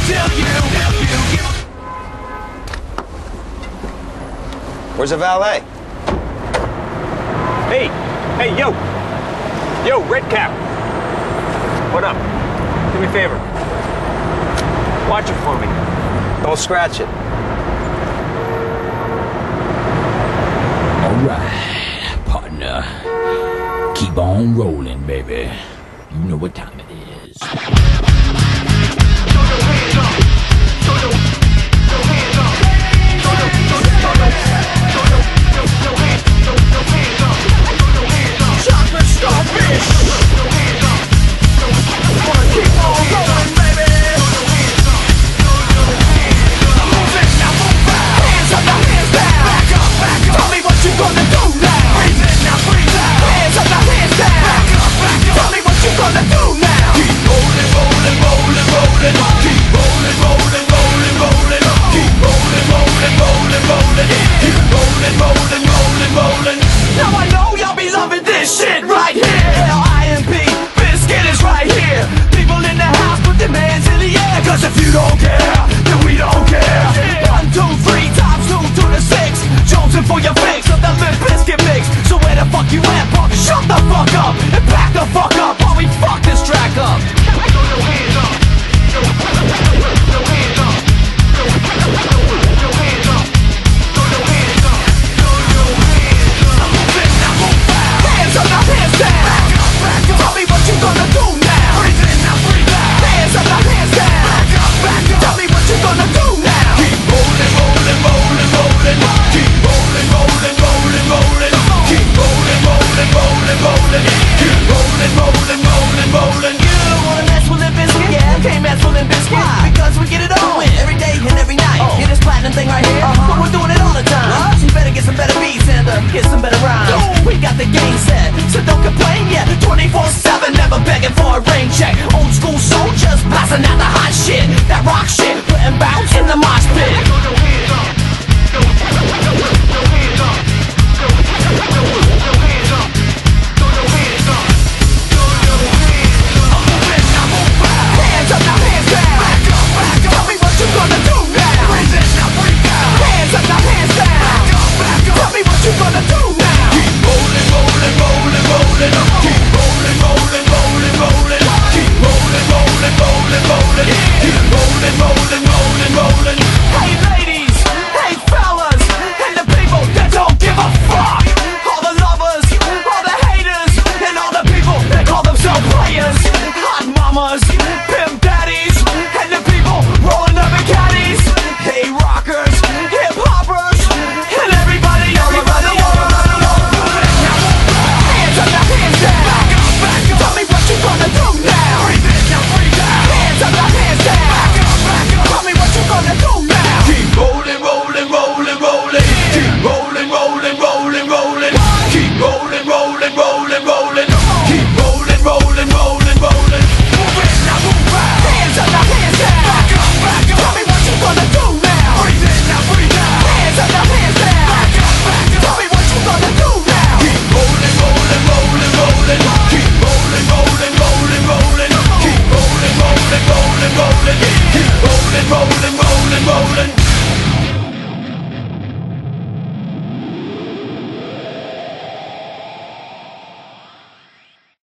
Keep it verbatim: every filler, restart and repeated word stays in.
till you, till you give. Where's the valet? Hey, hey, yo, yo, red cap. What up? Do me a favor. Watch it for me. Don't scratch it. All right, partner. Keep on rolling, baby. You know what time it is. Throw your hands up. Throw your, your hands up. Throw your, throw your, throw your, throw your, your, your hands, your, your hands up. Throw your hands up. Chocolate starfish. Throw your hands up. Wanna keep on going, baby. Throw your hands up. Throw your hands up. I'm moving, now move back. Hands up, now hands down. Back up, back up. Tell me what you gonna do now. Breathe in, now breathe out. Hands up, now hands down. Back up, back up. Tell me what you gonna do now. Keep rolling, rolling, rolling, rolling. Keep rolling, rolling, rolling, rolling. Keep rolling, rolling, rolling, rolling. Keep rolling, rolling, rolling, rolling. Now I know y'all be loving this shit right here. L I M P, Biscuit is right here. People in the house put their hands in the air. Cause if you don't care, then we don't care. One, two, three, times two to the six. Jonesing for your fix of the Limp Bizkit mix. So where the fuck you at, punk? Shut the fuck up and back the fuck up while we fuck this track up. Throw your hands up. Throw your hands up. Throw your hands up. Throw your hands up. Throw your hands up. I'm moving, now move out. Hands up, now hands down. Back up, back up. Tell me what you gonna do now. Breathe in, now breathe out. Hands up, now hands down. Back up, back up. Tell me what you gonna do now. Keep rolling, rolling, rolling, rolling. Keep rolling, rolling, rolling, rolling. Keep rolling, rolling, rolling, rolling. Keep rolling, rolling, rolling, rolling. You wanna mess with Limp Bizkit? Yeah, can't mess with Limp Bizkit. Why? Because we get it on every day and every night. Oh. Hear this platinum thing right here? Uh-huh. But we're doing it all the time. What? So you better get some better beats and uh, get some better rhymes. Ooh. We got the game set, so don't complain yet. twenty-four seven, never begging for a rain check. Old school soldiers blasting out the hot shit, that rock shit, putting bounce